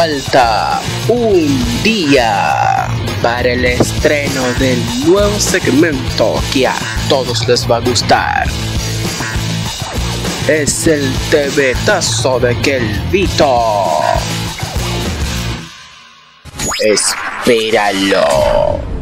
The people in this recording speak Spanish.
falta un día para el estreno del nuevo segmento que a todos les va a gustar. Es el TVtazo de Kelvito. Espéralo.